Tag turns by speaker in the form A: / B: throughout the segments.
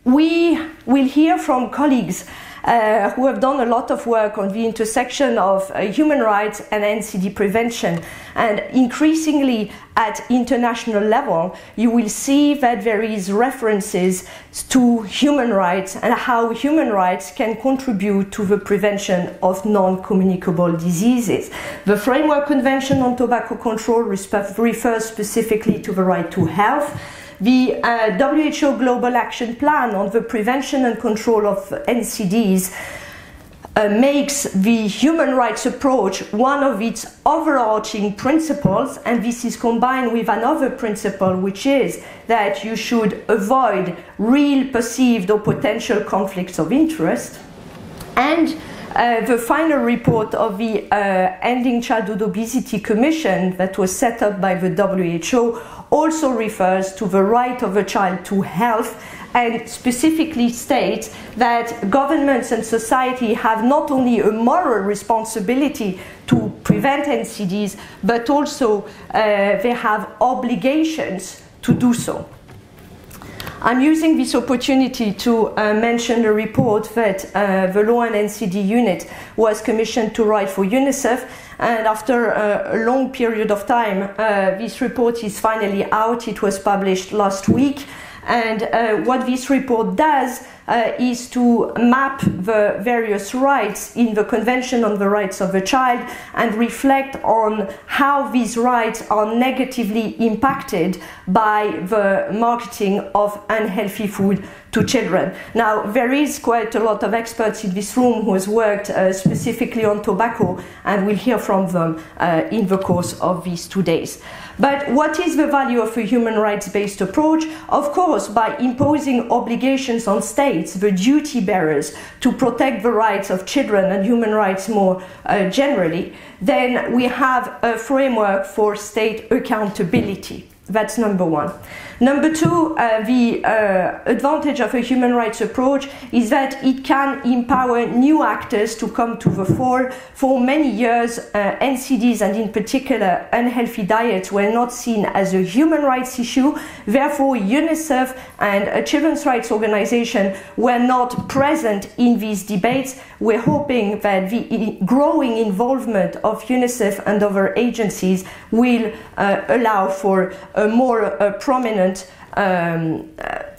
A: we will hear from colleagues who have done a lot of work on the intersection of human rights and NCD prevention. And increasingly at international level, you will see that there is references to human rights and how human rights can contribute to the prevention of non-communicable diseases. The Framework Convention on Tobacco Control refers specifically to the right to health. The WHO Global Action Plan on the prevention and control of NCDs makes the human rights approach one of its overarching principles, and this is combined with another principle, which is that you should avoid real perceived or potential conflicts of interest. And the final report of the Ending Childhood Obesity Commission that was set up by the WHO also refers to the right of a child to health, and specifically states that governments and society have not only a moral responsibility to prevent NCDs, but also they have obligations to do so. I'm using this opportunity to mention a report that the Law and NCD Unit was commissioned to write for UNICEF, and after a long period of time, this report is finally out. It was published last week, and what this report does is to map the various rights in the Convention on the Rights of the Child and reflect on how these rights are negatively impacted by the marketing of unhealthy food to children. Now, there is quite a lot of experts in this room who has worked specifically on tobacco, and we'll hear from them in the course of these 2 days. But what is the value of a human rights-based approach? Of course, by imposing obligations on states, the duty bearers, to protect the rights of children and human rights more generally, then we have a framework for state accountability. That's number one. Number two, the advantage of a human rights approach is that it can empower new actors to come to the fore. For many years, NCDs and in particular unhealthy diets were not seen as a human rights issue. Therefore, UNICEF and a children's rights organization were not present in these debates. We're hoping that the growing involvement of UNICEF and other agencies will allow for a more prominent a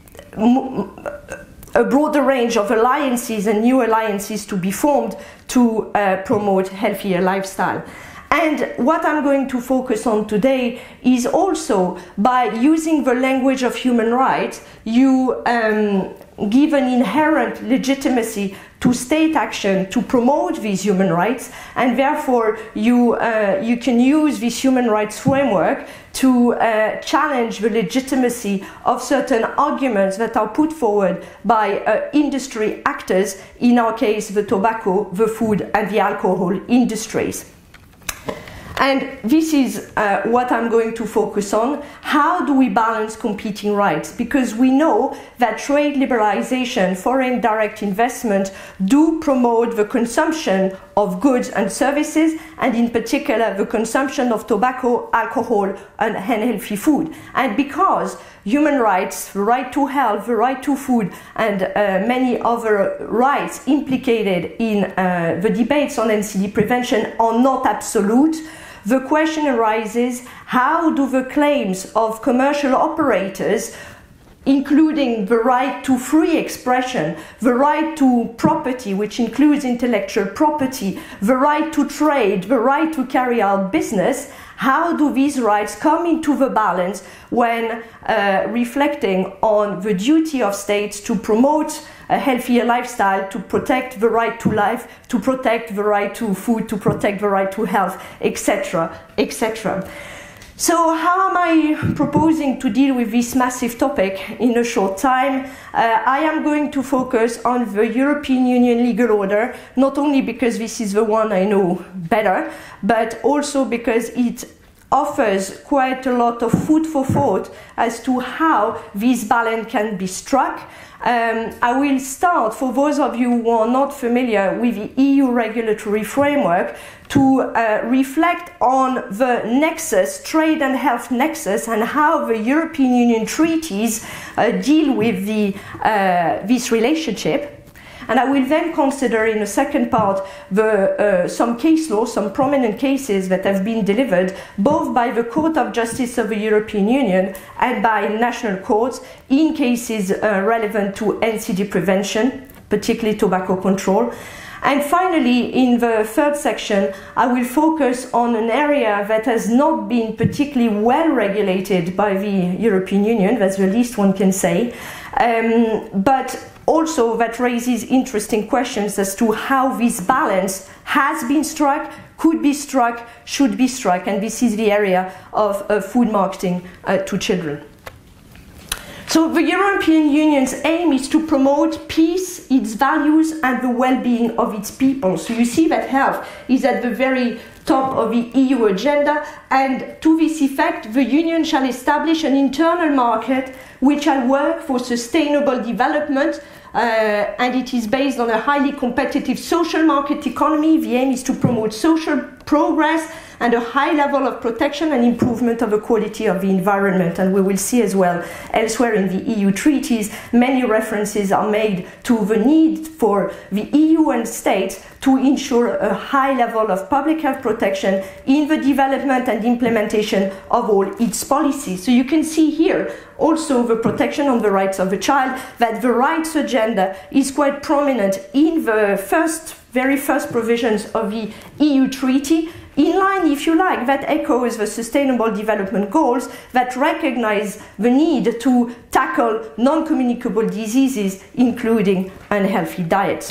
A: broader range of alliances and new alliances to be formed to promote healthier lifestyle. And what I'm going to focus on today is also, by using the language of human rights, you give an inherent legitimacy to state action to promote these human rights, and therefore you can use this human rights framework to challenge the legitimacy of certain arguments that are put forward by industry actors, in our case the tobacco, the food and the alcohol industries. And this is what I'm going to focus on. How do we balance competing rights? Because we know that trade liberalization, foreign direct investment do promote the consumption of goods and services, and in particular the consumption of tobacco, alcohol and unhealthy food. And because human rights, the right to health, the right to food, and many other rights implicated in the debates on NCD prevention are not absolute, the question arises, how do the claims of commercial operators, including the right to free expression, the right to property, which includes intellectual property, the right to trade, the right to carry out business, how do these rights come into the balance when reflecting on the duty of states to promote a healthier lifestyle, to protect the right to life, to protect the right to food, to protect the right to health, etc., etc. So how am I proposing to deal with this massive topic in a short time? I am going to focus on the European Union legal order, not only because this is the one I know better, but also because it offers quite a lot of food for thought as to how this balance can be struck. I will start, for those of you who are not familiar with the EU regulatory framework, to reflect on the nexus, trade and health nexus, and how the European Union treaties deal with this relationship. And I will then consider in a second part some case law, some prominent cases that have been delivered both by the Court of Justice of the European Union and by national courts in cases relevant to NCD prevention, particularly tobacco control. And finally, in the third section, I will focus on an area that has not been particularly well regulated by the European Union, that's the least one can say, but also that raises interesting questions as to how this balance has been struck, could be struck, should be struck, and this is the area of food marketing to children. So the European Union's aim is to promote peace, its values, and the well-being of its people. So you see that health is at the very top of the EU agenda, and to this effect, the Union shall establish an internal market which shall work for sustainable development, and it is based on a highly competitive social market economy. The aim is to promote social progress and a high level of protection and improvement of the quality of the environment. And we will see as well elsewhere in the EU treaties, many references are made to the need for the EU and states to ensure a high level of public health protection in the development and implementation of all its policies. So you can see here also the protection of the rights of the child, that the rights agenda is quite prominent in the very first provisions of the EU treaty, in line, if you like, that echoes the Sustainable Development Goals that recognize the need to tackle non-communicable diseases, including unhealthy diets.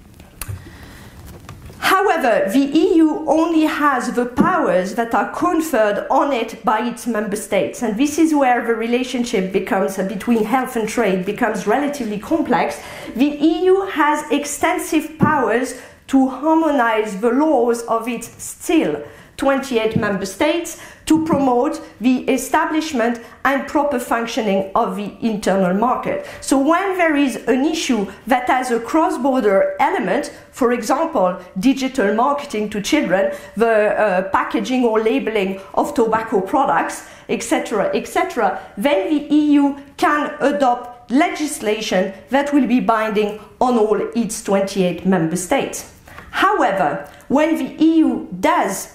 A: However, the EU only has the powers that are conferred on it by its member states, and this is where the relationship between health and trade becomes relatively complex. The EU has extensive powers to harmonize the laws of its still 28 member states to promote the establishment and proper functioning of the internal market. So when there is an issue that has a cross-border element, for example, digital marketing to children, the packaging or labeling of tobacco products, etc., then the EU can adopt legislation that will be binding on all its 28 member states. However, when the EU does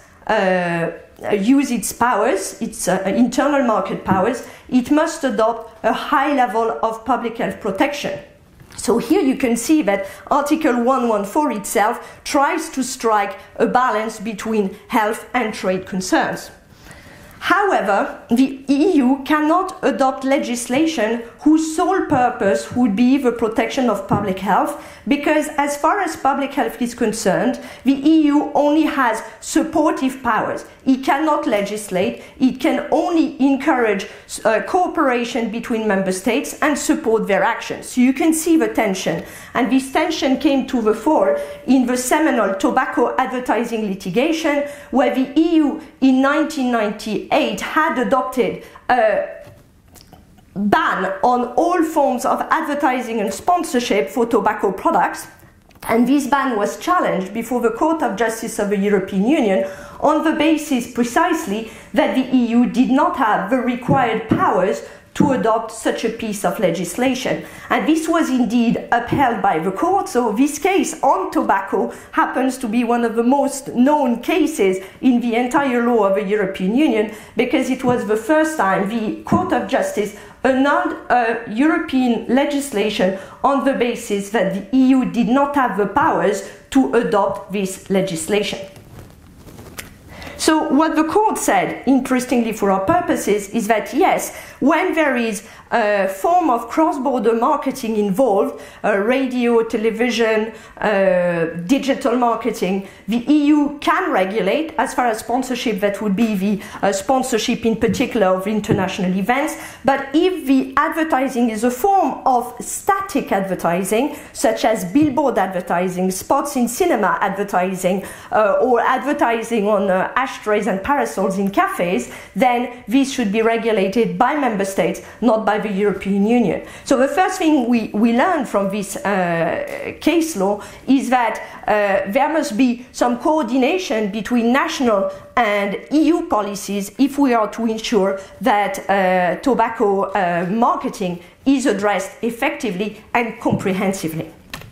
A: use its powers, its internal market powers, it must adopt a high level of public health protection. So here you can see that Article 114 itself tries to strike a balance between health and trade concerns. However, the EU cannot adopt legislation whose sole purpose would be the protection of public health, because as far as public health is concerned, the EU only has supportive powers. It cannot legislate, it can only encourage cooperation between member states and support their actions. So you can see the tension, and this tension came to the fore in the seminal tobacco advertising litigation, where the EU in 1998 had adopted a ban on all forms of advertising and sponsorship for tobacco products, and this ban was challenged before the Court of Justice of the European Union on the basis precisely that the EU did not have the required powers to adopt such a piece of legislation. And this was indeed upheld by the court. So this case on tobacco happens to be one of the most known cases in the entire law of the European Union, because it was the first time the Court of Justice annulled European legislation on the basis that the EU did not have the powers to adopt this legislation. So what the court said, interestingly for our purposes, is that yes, when there is a form of cross-border marketing involved, radio, television, digital marketing, the EU can regulate. As far as sponsorship, that would be the sponsorship in particular of international events. But if the advertising is a form of static advertising, such as billboard advertising, spots in cinema advertising, or advertising on ashtrays and parasols in cafes, then this should be regulated by member states, not by the European Union. So the first thing we learn from this case law is that there must be some coordination between national and EU policies if we are to ensure that tobacco marketing is addressed effectively and comprehensively.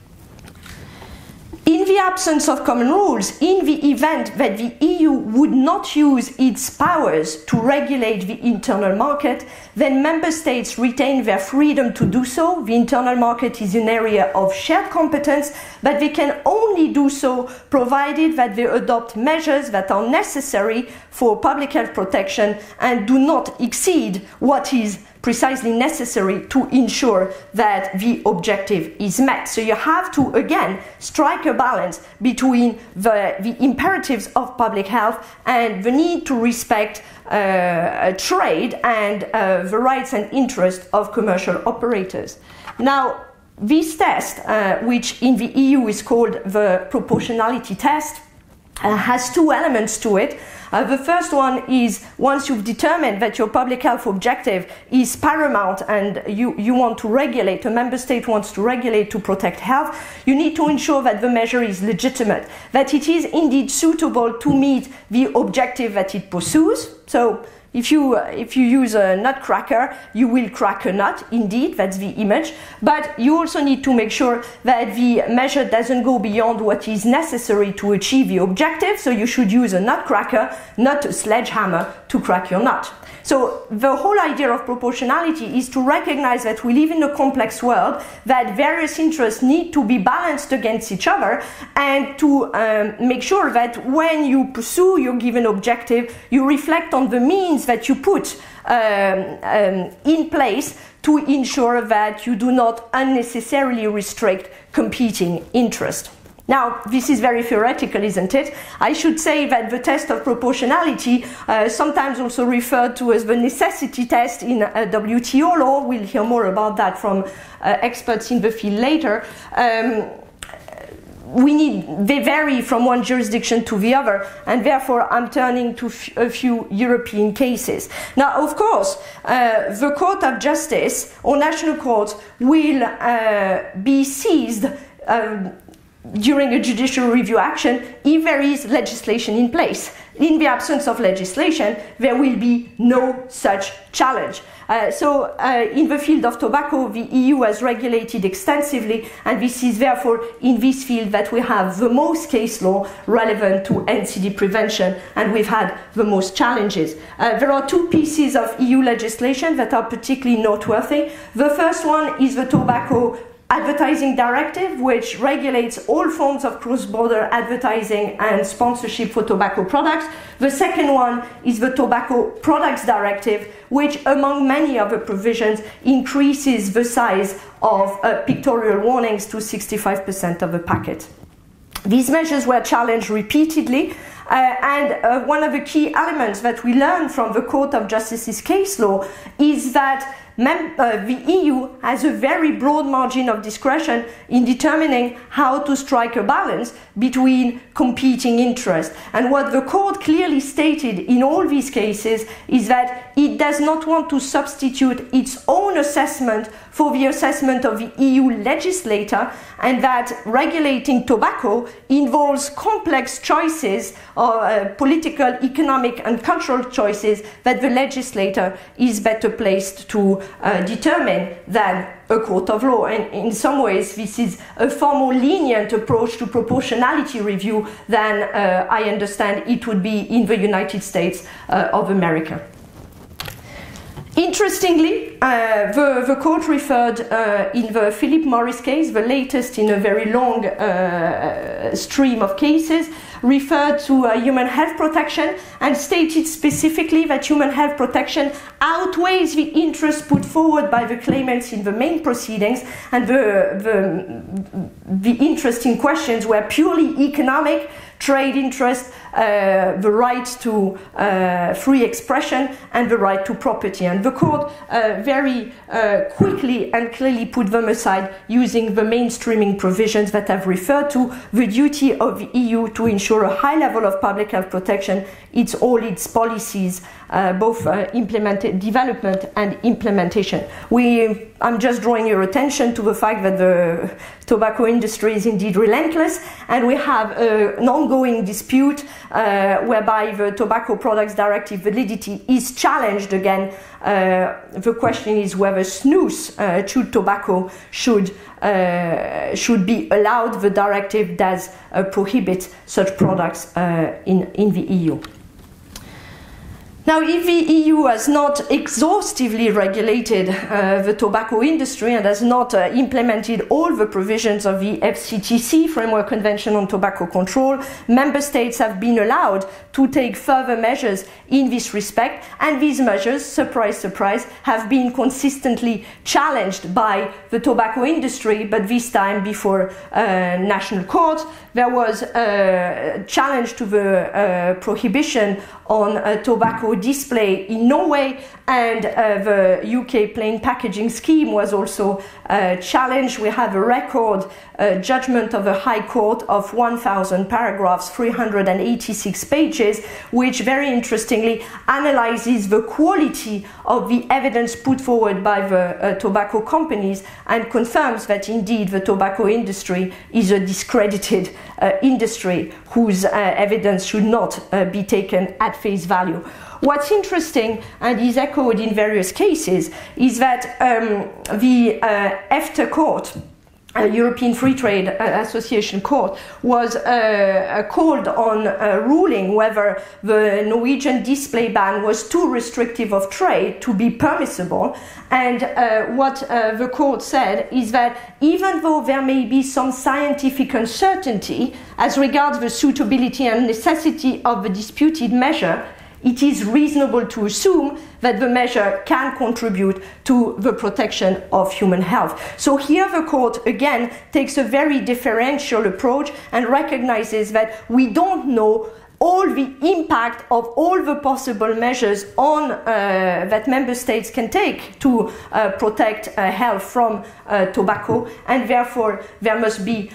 A: In the absence of common rules, in the event that the EU would not use its powers to regulate the internal market, then member states retain their freedom to do so. The internal market is an area of shared competence, but they can only do so provided that they adopt measures that are necessary for public health protection and do not exceed what is precisely necessary to ensure that the objective is met. So you have to, again, strike a balance between the imperatives of public health and the need to respect trade and the rights and interests of commercial operators. Now, this test, which in the EU is called the proportionality test, has two elements to it. The first one is, once you've determined that your public health objective is paramount and you want to regulate, a member state wants to regulate to protect health, you need to ensure that the measure is legitimate, that it is indeed suitable to meet the objective that it pursues. So if you use a nutcracker, you will crack a nut, indeed, that's the image. But you also need to make sure that the measure doesn't go beyond what is necessary to achieve the objective. So you should use a nutcracker, not a sledgehammer, to crack your nut. So the whole idea of proportionality is to recognize that we live in a complex world, that various interests need to be balanced against each other, and to make sure that when you pursue your given objective, you reflect on the means that you put in place to ensure that you do not unnecessarily restrict competing interests. Now, this is very theoretical, isn't it? I should say that the test of proportionality, sometimes also referred to as the necessity test in WTO law, we'll hear more about that from experts in the field later, they vary from one jurisdiction to the other, and therefore I'm turning to a few European cases. Now, of course, the Court of Justice or national courts will be seized during a judicial review action if there is legislation in place. In the absence of legislation, there will be no such challenge. So in the field of tobacco, the EU has regulated extensively, and this is therefore in this field that we have the most case law relevant to NCD prevention, and we've had the most challenges. There are two pieces of EU legislation that are particularly noteworthy. The first one is the Tobacco Advertising Directive, which regulates all forms of cross-border advertising and sponsorship for tobacco products. The second one is the Tobacco Products Directive, which, among many other provisions, increases the size of pictorial warnings to 65% of the packet. These measures were challenged repeatedly, and one of the key elements that we learned from the Court of Justice's case law is that the EU has a very broad margin of discretion in determining how to strike a balance between competing interests. And what the court clearly stated in all these cases is that it does not want to substitute its own assessment for the assessment of the EU legislator, and that regulating tobacco involves complex choices, or political, economic and cultural choices that the legislator is better placed to determine than a court of law. And in some ways this is a far more lenient approach to proportionality review than I understand it would be in the United States of America. Interestingly, the court referred in the Philip Morris case, the latest in a very long stream of cases, referred to human health protection and stated specifically that human health protection outweighs the interest put forward by the claimants in the main proceedings, and the interesting questions were purely economic, trade interest, the right to free expression, and the right to property. And the court very quickly and clearly put them aside, using the mainstreaming provisions that I've referred to, the duty of the EU to ensure a high level of public health protection, all its policies, both development and implementation. I'm just drawing your attention to the fact that the tobacco industry is indeed relentless, and we have an ongoing dispute whereby the Tobacco Products Directive validity is challenged again. The question is whether snus, chewed tobacco, should be allowed. The directive does prohibit such products in the EU. Now, if the EU has not exhaustively regulated the tobacco industry and has not implemented all the provisions of the FCTC, Framework Convention on Tobacco Control, member states have been allowed to take further measures in this respect, and these measures, surprise, surprise, have been consistently challenged by the tobacco industry, but this time before national court. There was a challenge to the prohibition on tobacco display in Norway, and the UK plain packaging scheme was also challenged. We have a record judgment of the High Court of 1,000 paragraphs, 386 pages, which very interestingly analyzes the quality of the evidence put forward by the tobacco companies and confirms that indeed the tobacco industry is a discredited industry whose evidence should not be taken at face value. What's interesting, and is echoed in various cases, is that the EFTA court, European Free Trade Association Court, was called on ruling whether the Norwegian display ban was too restrictive of trade to be permissible. And what the court said is that even though there may be some scientific uncertainty as regards the suitability and necessity of the disputed measure, it is reasonable to assume that the measure can contribute to the protection of human health. So here the court again takes a very differential approach and recognizes that we don't know all the impact of all the possible measures on that member states can take to protect health from tobacco, and therefore there must be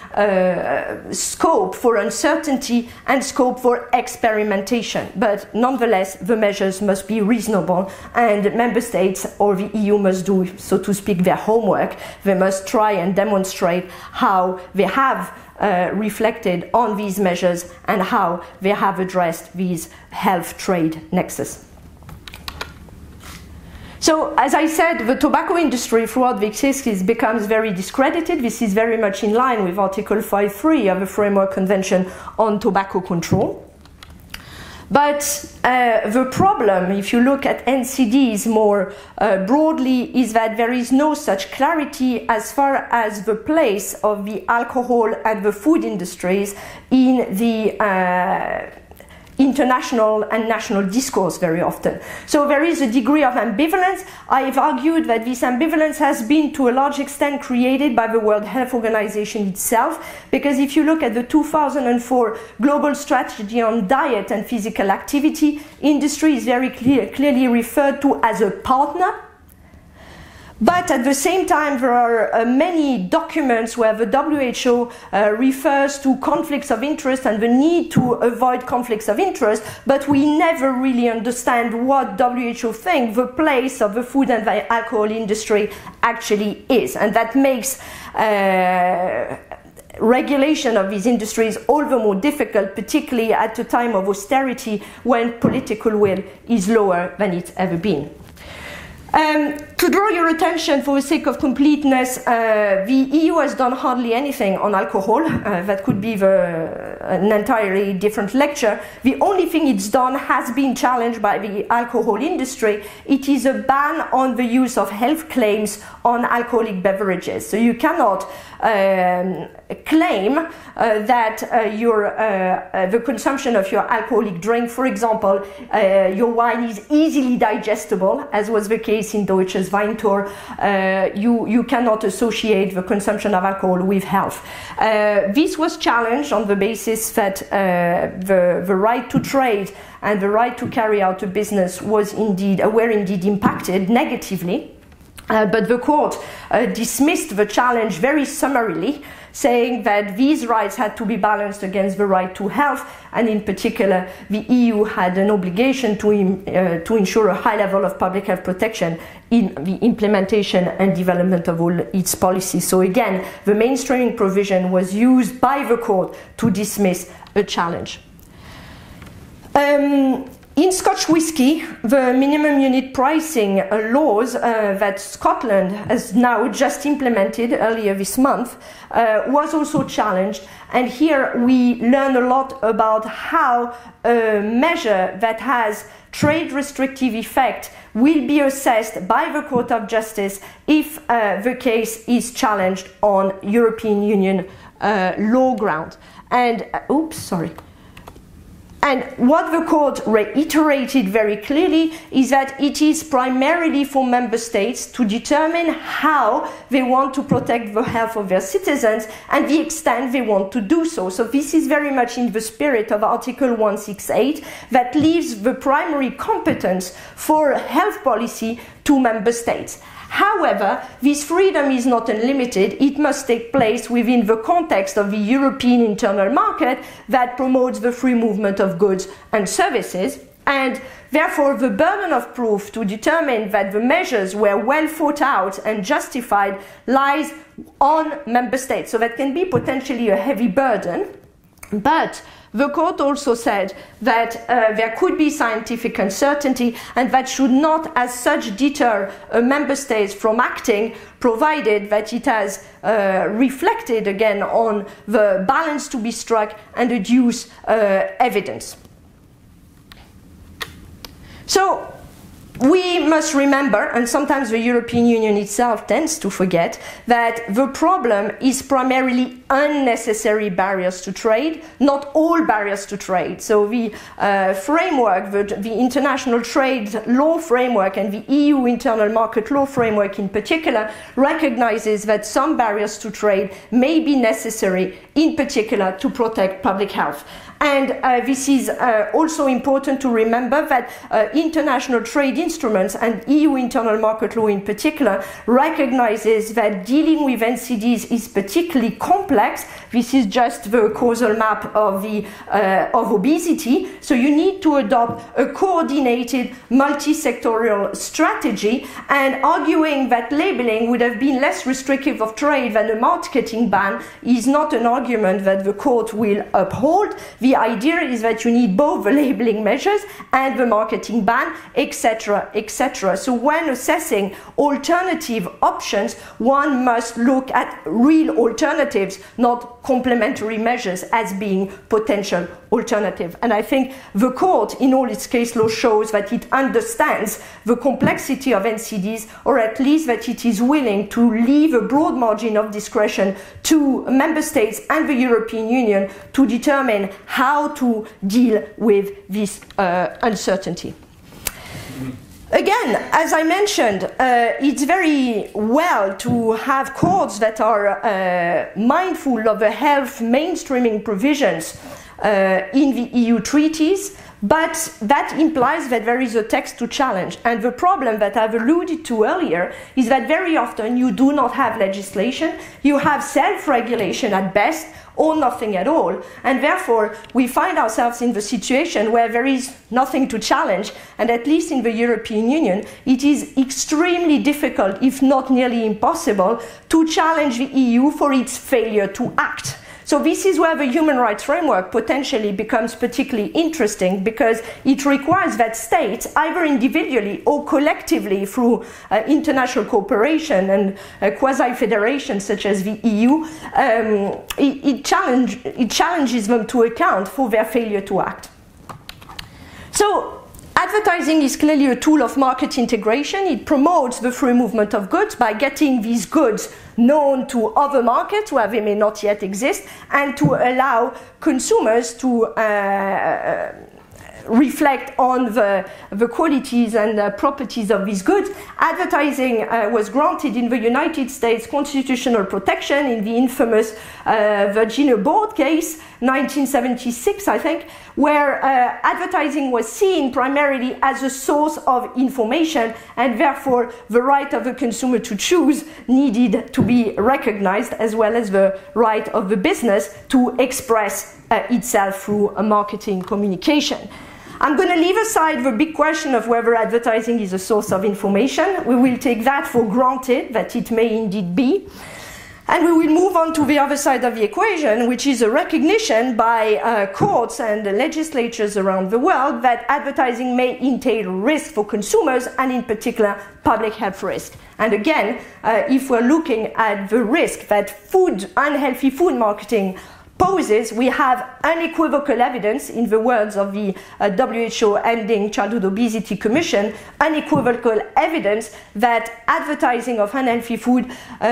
A: scope for uncertainty and scope for experimentation. But nonetheless, the measures must be reasonable, and member states or the EU must do, so to speak, their homework. They must try and demonstrate how they have reflected on these measures and how they have addressed these health trade nexus. So, as I said, the tobacco industry throughout the crisis becomes very discredited. This is very much in line with Article 5.3 of the Framework Convention on Tobacco Control. But the problem, if you look at NCDs more broadly, is that there is no such clarity as far as the place of the alcohol and the food industries in the international and national discourse very often. So there is a degree of ambivalence. I've argued that this ambivalence has been to a large extent created by the World Health Organization itself, because if you look at the 2004 Global Strategy on Diet and Physical Activity, industry is very clearly referred to as a partner. But at the same time, there are many documents where the WHO refers to conflicts of interest and the need to avoid conflicts of interest, but we never really understand what WHO thinks the place of the food and the alcohol industry actually is. And that makes regulation of these industries all the more difficult, particularly at a time of austerity when political will is lower than it's ever been. To To draw your attention for the sake of completeness, the EU has done hardly anything on alcohol. That could be an entirely different lecture. The only thing it's done has been challenged by the alcohol industry. It is a ban on the use of health claims on alcoholic beverages. So you cannot claim that the consumption of your alcoholic drink, for example, your wine is easily digestible, as was the case in Deutsches Weintor. You cannot associate the consumption of alcohol with health. This was challenged on the basis that the right to trade and the right to carry out a business were indeed impacted negatively. But the court dismissed the challenge very summarily, saying that these rights had to be balanced against the right to health, and in particular, the EU had an obligation to ensure a high level of public health protection in the implementation and development of all its policies. So again, the mainstreaming provision was used by the court to dismiss a challenge. In Scotch whisky, the minimum unit pricing laws that Scotland has now just implemented earlier this month was also challenged. And here we learn a lot about how a measure that has trade restrictive effect will be assessed by the Court of Justice if the case is challenged on European Union law ground. And, And what the court reiterated very clearly is that it is primarily for member states to determine how they want to protect the health of their citizens and the extent they want to do so. So this is very much in the spirit of Article 168 that leaves the primary competence for health policy to member states. However, this freedom is not unlimited. It must take place within the context of the European internal market that promotes the free movement of goods and services. And therefore, the burden of proof to determine that the measures were well thought out and justified lies on member states. So that can be potentially a heavy burden. But the court also said that there could be scientific uncertainty and that should not as such deter member states from acting, provided that it has reflected again on the balance to be struck and adduce evidence. So we must remember, and sometimes the European Union itself tends to forget, that the problem is primarily unnecessary barriers to trade, not all barriers to trade. So the framework, the international trade law framework and the EU internal market law framework in particular recognizes that some barriers to trade may be necessary, in particular to protect public health. And this is also important to remember that international trade instruments and EU internal market law in particular recognizes that dealing with NCDs is particularly complex. This is just the causal map of obesity. So you need to adopt a coordinated multi-sectorial strategy, and arguing that labeling would have been less restrictive of trade than a marketing ban is not an argument that the court will uphold. The idea is that you need both the labeling measures and the marketing ban, etc., etc. So when assessing alternative options, one must look at real alternatives, not complementary measures as being potential alternative. And I think the court, in all its case law, shows that it understands the complexity of NCDs, or at least that it is willing to leave a broad margin of discretion to member states and the European Union to determine how to deal with this uncertainty. Again, as I mentioned, it's very well to have courts that are mindful of the health mainstreaming provisions in the EU treaties, but that implies that there is a text to challenge. And the problem that I've alluded to earlier is that very often you do not have legislation, you have self-regulation at best, or nothing at all. And therefore, we find ourselves in the situation where there is nothing to challenge, and at least in the European Union, it is extremely difficult, if not nearly impossible, to challenge the EU for its failure to act. So this is where the human rights framework potentially becomes particularly interesting, because it requires that states, either individually or collectively through international cooperation and quasi-federations such as the EU, it challenges them to account for their failure to act. So, advertising is clearly a tool of market integration. It promotes the free movement of goods by getting these goods known to other markets where they may not yet exist, and to allow consumers to reflect on the qualities and properties of these goods. Advertising was granted in the United States constitutional protection in the infamous Virginia Board case, 1976, I think, where advertising was seen primarily as a source of information, and therefore the right of the consumer to choose needed to be recognized, as well as the right of the business to express itself through a marketing communication. I'm going to leave aside the big question of whether advertising is a source of information. We will take that for granted, that it may indeed be. And we will move on to the other side of the equation, which is a recognition by courts and legislatures around the world that advertising may entail risk for consumers, and in particular public health risk. And again, if we're looking at the risk that unhealthy food marketing poses, we have unequivocal evidence, in the words of the WHO Ending Childhood Obesity Commission, unequivocal evidence that advertising of unhealthy food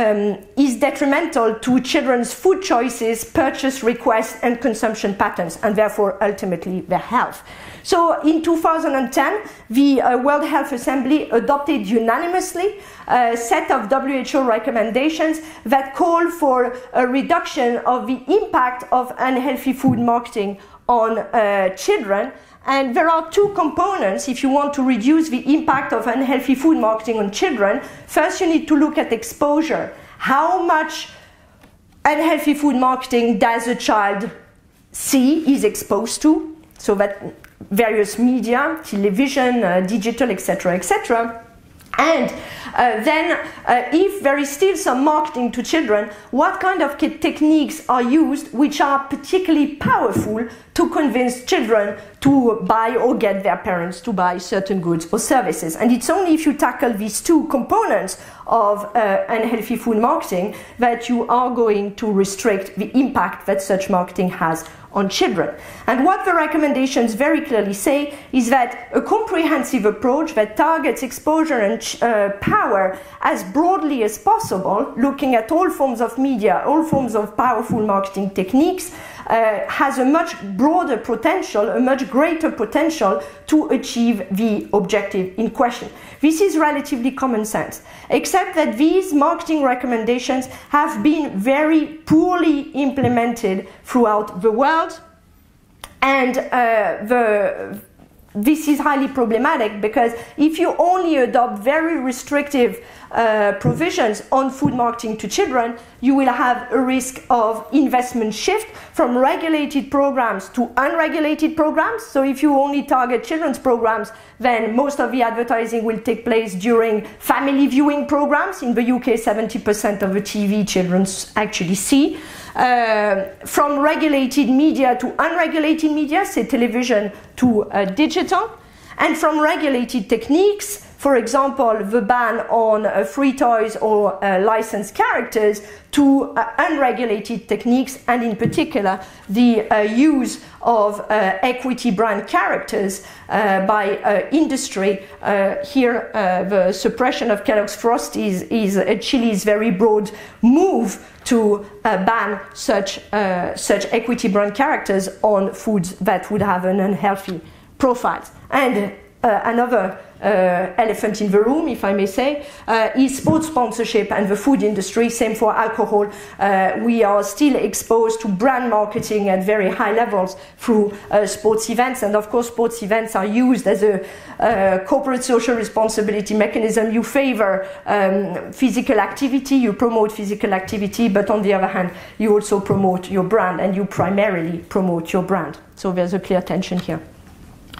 A: is detrimental to children's food choices, purchase requests, and consumption patterns, and therefore ultimately their health. So in 2010, the World Health Assembly adopted unanimously a set of WHO recommendations that call for a reduction of the impact of unhealthy food marketing on children. And there are two components if you want to reduce the impact of unhealthy food marketing on children. First, you need to look at exposure. How much unhealthy food marketing does a child see, is exposed to? So that various media, television, digital, etc., etc. And then, if there is still some marketing to children, what kind of techniques are used which are particularly powerful to convince children to buy or get their parents to buy certain goods or services? And it's only if you tackle these two components of unhealthy food marketing that you are going to restrict the impact that such marketing has on children. And what the recommendations very clearly say is that a comprehensive approach that targets exposure and power as broadly as possible, looking at all forms of media, all forms of powerful marketing techniques, has a much broader potential, a much greater potential to achieve the objective in question. This is relatively common sense, except that these marketing recommendations have been very poorly implemented throughout the world, and this is highly problematic, because if you only adopt very restrictive provisions on food marketing to children, you will have a risk of investment shift from regulated programs to unregulated programs. So if you only target children's programs, then most of the advertising will take place during family viewing programs. In the UK, 70% of the TV children actually see. From regulated media to unregulated media, say television to digital, and from regulated techniques, for example, the ban on free toys or licensed characters, to unregulated techniques, and in particular the use of equity brand characters by industry. Here, the suppression of Kellogg's Frosties is Chile's very broad move to ban such equity brand characters on foods that would have an unhealthy profile. And another elephant in the room, if I may say, is sports sponsorship and the food industry. Same for alcohol. We are still exposed to brand marketing at very high levels through sports events, and of course sports events are used as a corporate social responsibility mechanism. You favor physical activity, you promote physical activity, but on the other hand you also promote your brand, and you primarily promote your brand. So there's a clear tension here.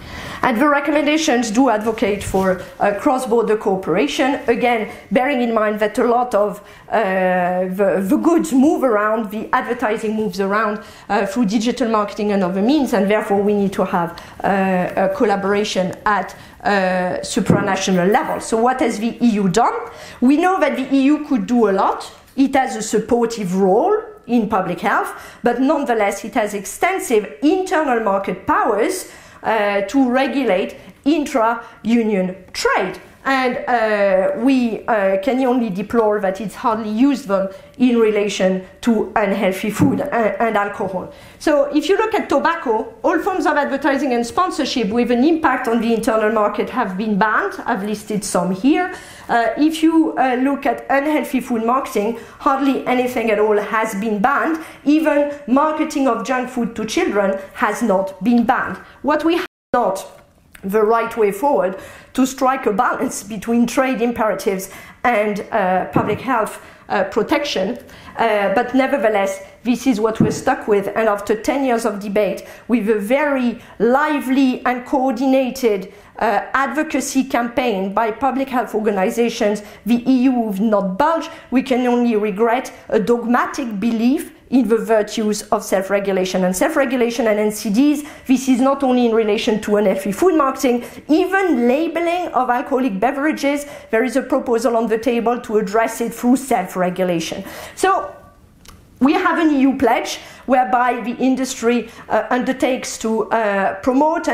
A: And the recommendations do advocate for cross-border cooperation, again, bearing in mind that a lot of the goods move around, the advertising moves around through digital marketing and other means, and therefore we need to have a collaboration at supranational level. So what has the EU done? We know that the EU could do a lot. It has a supportive role in public health, but nonetheless it has extensive internal market powers to regulate intra-union trade. And we can only deplore that it's hardly used them in relation to unhealthy food and alcohol. So if you look at tobacco, all forms of advertising and sponsorship with an impact on the internal market have been banned. I've listed some here. If you look at unhealthy food marketing, hardly anything at all has been banned. Even marketing of junk food to children has not been banned. What we have not the right way forward to strike a balance between trade imperatives and public health protection. But nevertheless, this is what we're stuck with. And after 10 years of debate, with a very lively and coordinated advocacy campaign by public health organizations, the EU will not budge. We can only regret a dogmatic belief in the virtues of self-regulation. And self-regulation and NCDs, this is not only in relation to unhealthy food marketing, even labeling of alcoholic beverages, there is a proposal on the table to address it through self-regulation. So we have an EU pledge whereby the industry undertakes to promote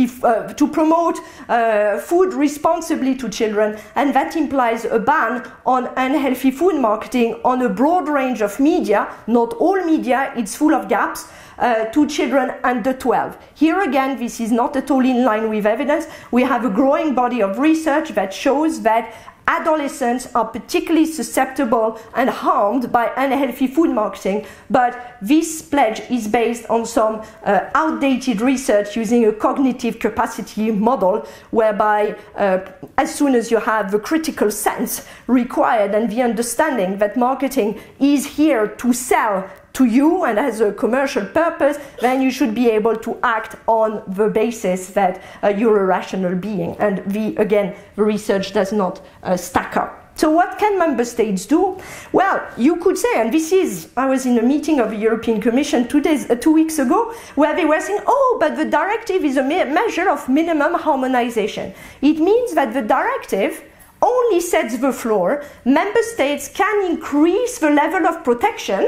A: food responsibly to children, and that implies a ban on unhealthy food marketing on a broad range of media, not all media, it's full of gaps, to children under 12. Here again, this is not at all in line with evidence. We have a growing body of research that shows that adolescents are particularly susceptible and harmed by unhealthy food marketing, but this pledge is based on some outdated research using a cognitive capacity model, whereby as soon as you have the critical sense required and the understanding that marketing is here to sell to you and has a commercial purpose, then you should be able to act on the basis that you're a rational being. And again, the research does not stack up. So what can member states do? Well, you could say, and I was in a meeting of the European Commission 2 weeks ago, where they were saying, oh, but the directive is a measure of minimum harmonization. It means that the directive only sets the floor. Member states can increase the level of protection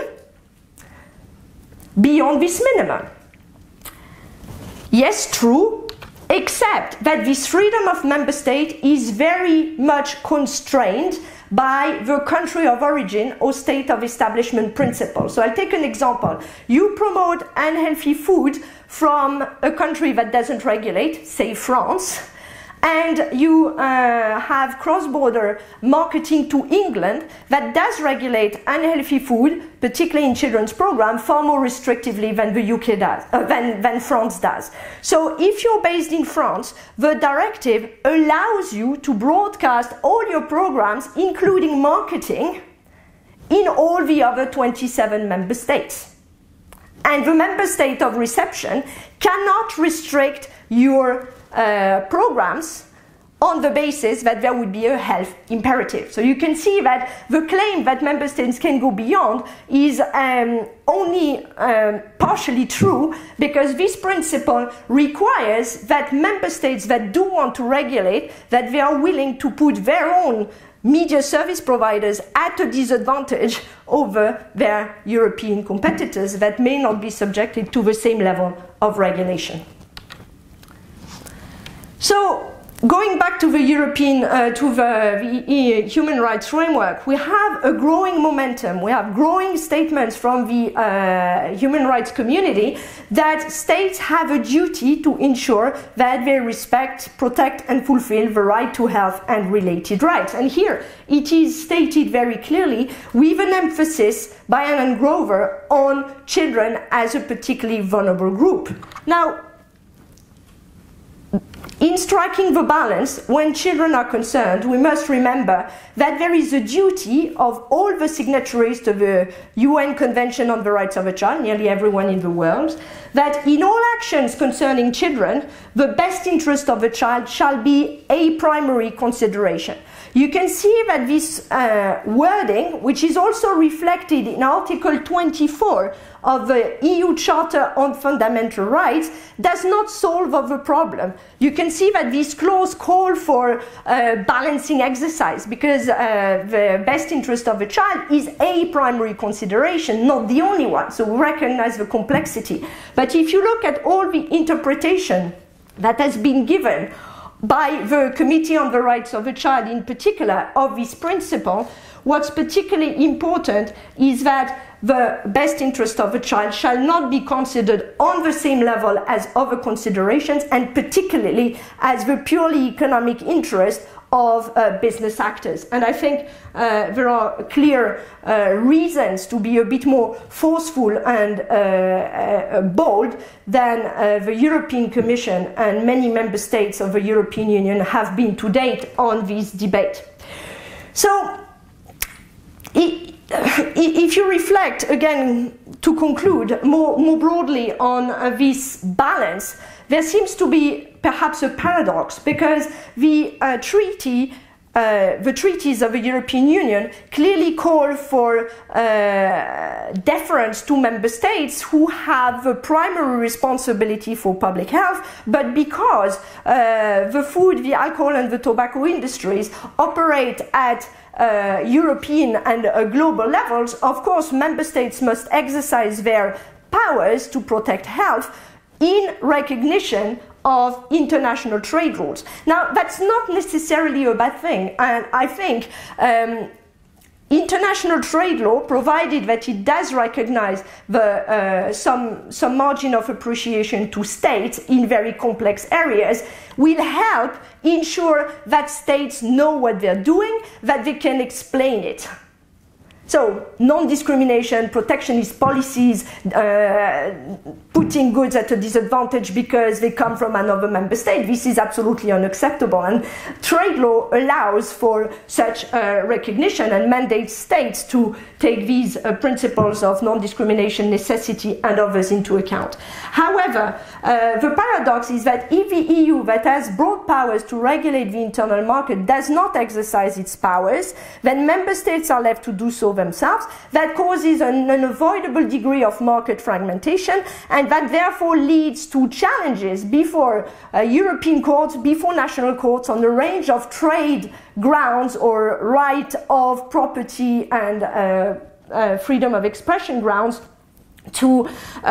A: beyond this minimum. Yes, true, except that this freedom of member state is very much constrained by the country of origin or state of establishment principle. So I'll take an example. You promote unhealthy food from a country that doesn't regulate, say France, and you have cross-border marketing to England that does regulate unhealthy food, particularly in children's programs, far more restrictively than the UK does, than France does. So if you're based in France, the directive allows you to broadcast all your programs, including marketing, in all the other 27 member states. And the member state of reception cannot restrict your programs on the basis that there would be a health imperative. So you can see that the claim that member states can go beyond is only partially true, because this principle requires that member states that do want to regulate, that they are willing to put their own media service providers at a disadvantage over their European competitors that may not be subjected to the same level of regulation. So, going back to the European, to the human rights framework, we have a growing momentum. We have growing statements from the human rights community that states have a duty to ensure that they respect, protect, and fulfill the right to health and related rights. And here it is stated very clearly, with an emphasis by Anand Grover on children as a particularly vulnerable group. Now, in striking the balance, when children are concerned, we must remember that there is a duty of all the signatories to the UN Convention on the Rights of a Child, nearly everyone in the world, that in all actions concerning children, the best interest of the child shall be a primary consideration. You can see that this wording, which is also reflected in Article 24 of the EU Charter on Fundamental Rights, does not solve the problem. You can see that this clause calls for balancing exercise, because the best interest of the child is a primary consideration, not the only one. So we recognize the complexity. But if you look at all the interpretation that has been given by the Committee on the Rights of the Child in particular of this principle, what's particularly important is that the best interest of a child shall not be considered on the same level as other considerations, and particularly as the purely economic interest of business actors. And I think there are clear reasons to be a bit more forceful and bold than the European Commission and many member states of the European Union have been to date on this debate. So, if you reflect, again, to conclude more broadly on this balance, there seems to be perhaps a paradox, because the treaties of the European Union clearly call for deference to member states who have the primary responsibility for public health, but because the food, the alcohol and the tobacco industries operate at European and global levels, of course, member states must exercise their powers to protect health in recognition of international trade rules. Now, that's not necessarily a bad thing, and I think international trade law, provided that it does recognize the, some margin of appreciation to states in very complex areas, will help ensure that states know what they're doing, that they can explain it. So, non-discrimination, protectionist policies, putting goods at a disadvantage because they come from another member state, this is absolutely unacceptable. And trade law allows for such recognition and mandates states to take these principles of non-discrimination, necessity, and others into account. However, the paradox is that if the EU, that has broad powers to regulate the internal market, does not exercise its powers, then member states are left to do so themselves. That causes an unavoidable degree of market fragmentation, and that therefore leads to challenges before European courts, before national courts, on a range of trade grounds or right of property and freedom of expression grounds, to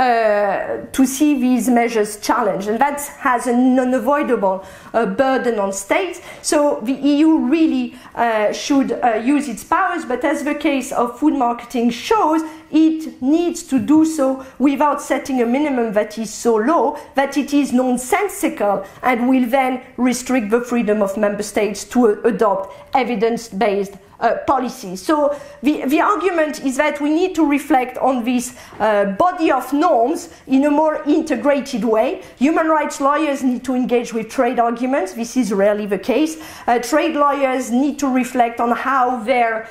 A: see these measures challenged, and that has an unavoidable burden on states. So the EU really should use its powers, but as the case of food marketing shows, it needs to do so without setting a minimum that is so low that it is nonsensical and will then restrict the freedom of member states to adopt evidence-based policies. So the argument is that we need to reflect on this body of norms in a more integrated way. Human rights lawyers need to engage with trade arguments. This is rarely the case. Trade lawyers need to reflect on how their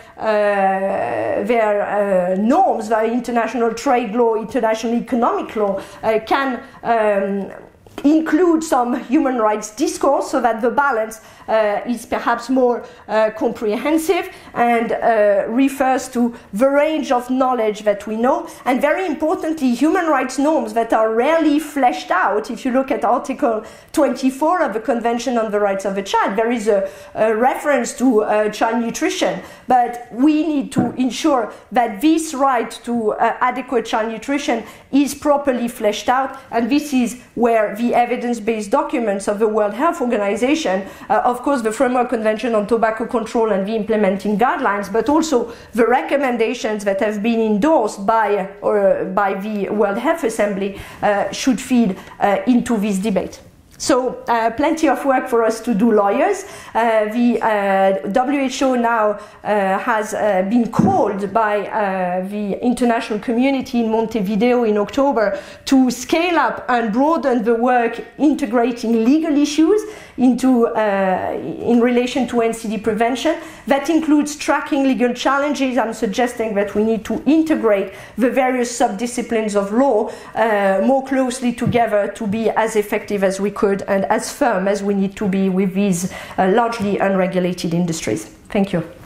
A: norms, their international trade law, international economic law, can include some human rights discourse so that the balance is perhaps more comprehensive and refers to the range of knowledge that we know, and very importantly, human rights norms that are rarely fleshed out. If you look at Article 24 of the Convention on the Rights of the Child, there is a reference to child nutrition, but we need to ensure that this right to adequate child nutrition is properly fleshed out, and this is where the evidence-based documents of the World Health Organization, of course the Framework Convention on Tobacco Control and the implementing guidelines, but also the recommendations that have been endorsed by the World Health Assembly should feed into this debate. So plenty of work for us to do, lawyers. The WHO now has been called by the international community in Montevideo in October to scale up and broaden the work integrating legal issues into in relation to NCD prevention. That includes tracking legal challenges. I'm suggesting that we need to integrate the various subdisciplines of law more closely together to be as effective as we could and as firm as we need to be with these largely unregulated industries. Thank you.